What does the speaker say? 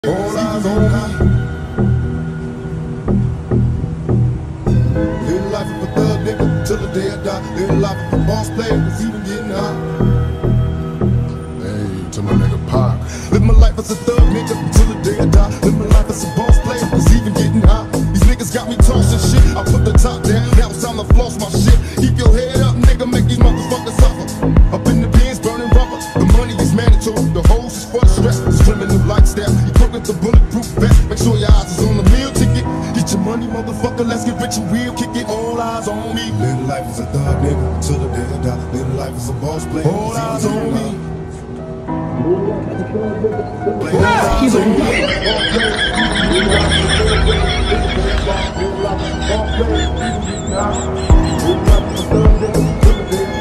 All eyes on me. Live life of a thug nigga till the day I die. Live life of a boss player that's even getting high. Hey, to my nigga Pac. Live my life as a thug nigga till the day I die. Live my life as a boss player that's even getting high. These niggas got me tossing shit. I put the top down, now it's time to floss my shit. Keep your head up, nigga, make these motherfuckers suffer. Up in the bins, burning rubber. The money is mandatory, the hose is for the stress. It's criminal lifestyle, equipped with the bulletproof vest. Make sure your eyes is on the meal ticket. Get your money, motherfucker, let's get rich and real. Kick it, all eyes on me. Live life as a thug nigga till the day I die. Live life as a boss player. All eyes on me. All eyes on me. Live life as a thug nigga till the day I die.